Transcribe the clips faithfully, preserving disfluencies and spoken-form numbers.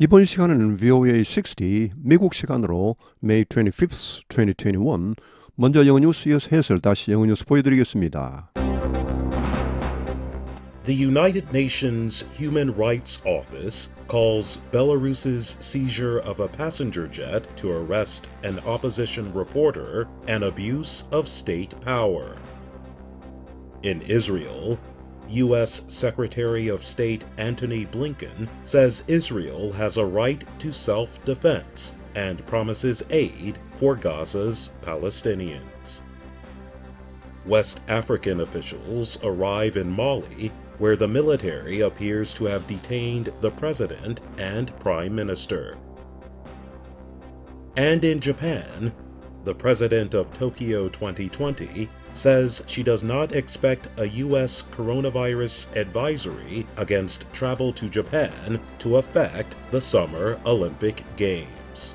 이번 시간에는 브이오에이 육십 미국 시간으로 May twenty-fifth, twenty twenty-one 먼저 영어 뉴스 이어서 해설 다시 영어 뉴스 보여드리겠습니다. The United Nations Human Rights Office calls Belarus's seizure of a passenger jet to arrest an opposition reporter an abuse of state power. In Israel, U S Secretary of State Antony Blinken says Israel has a right to self-defense and promises aid for Gaza's Palestinians. West African officials arrive in Mali, where the military appears to have detained the president and prime minister. And in Japan, the president of Tokyo twenty twenty says she does not expect a U S coronavirus advisory against travel to Japan to affect the Summer Olympic Games.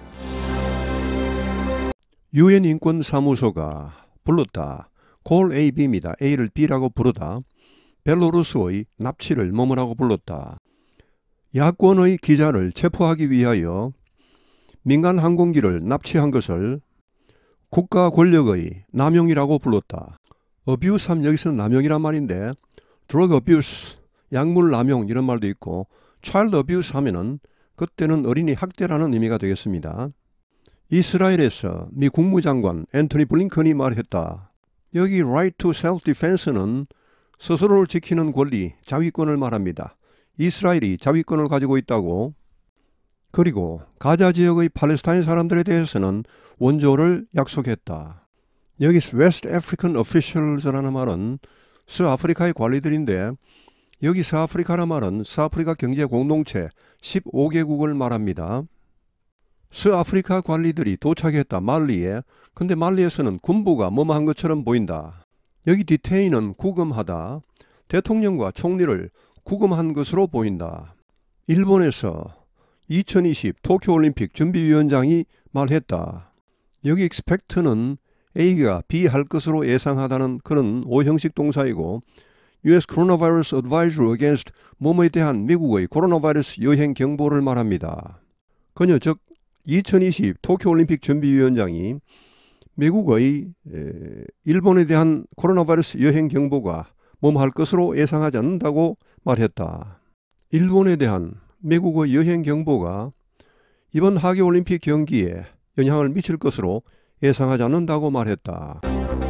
유엔 인권사무소가 불렀다. call A, B입니다. A를 B라고 부르다. 벨로루스의 납치를 머무라고 불렀다. 야권의 기자를 체포하기 위하여 민간 항공기를 납치한 것을 국가 권력의 남용이라고 불렀다. abuse 하면 여기서는 남용이란 말인데 drug abuse, 약물 남용 이런 말도 있고 child abuse 하면은 그때는 어린이 학대라는 의미가 되겠습니다. 이스라엘에서 미 국무장관 앤토니 블링컨이 말했다. 여기 right to self-defense는 스스로를 지키는 권리, 자위권을 말합니다. 이스라엘이 자위권을 가지고 있다고. 그리고 가자 지역의 팔레스타인 사람들에 대해서는 원조를 약속했다. 여기 West African Officials라는 말은 서아프리카의 관리들인데 여기 서아프리카라는 말은 서아프리카 경제 공동체 십오 개국을 말합니다. 서아프리카 관리들이 도착했다. 말리에. 근데 말리에서는 군부가 뭐뭐 한 것처럼 보인다. 여기 detain은 구금하다. 대통령과 총리를 구금한 것으로 보인다. 일본에서 이천이십 도쿄올림픽 준비위원장이 말했다. 여기 expect는 A가 B 할 것으로 예상하다는 그런 오형식 동사이고 U S Coronavirus Advisory Against 뭐뭐에 대한 미국의 코로나 바이러스 여행 경보를 말합니다. 그녀 즉 이천이십 도쿄올림픽 준비위원장이 미국의 에, 일본에 대한 코로나 바이러스 여행 경보가 뭐뭐 할 것으로 예상하지 않는다고 말했다. 일본에 대한 미국의 여행 경보가 이번 하계올림픽 경기에 영향을 미칠 것으로 예상하지 않는다고 말했다.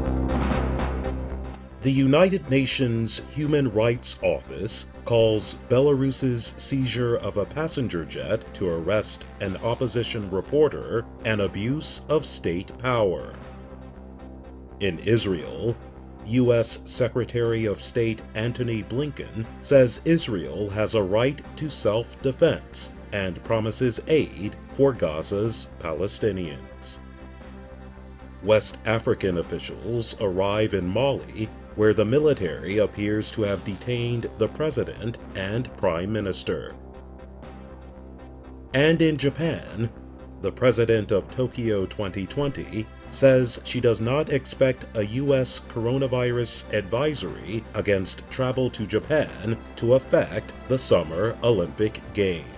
The United Nations Human Rights Office calls Belarus's seizure of a passenger jet to arrest an opposition reporter an abuse of state power. In Israel, U S Secretary of State Antony Blinken says Israel has a right to self-defense and promises aid for Gaza's Palestinians. West African officials arrive in Mali, where the military appears to have detained the president and prime minister. And in Japan, the president of Tokyo twenty twenty says she does not expect a U S coronavirus advisory against travel to Japan to affect the Summer Olympic Games.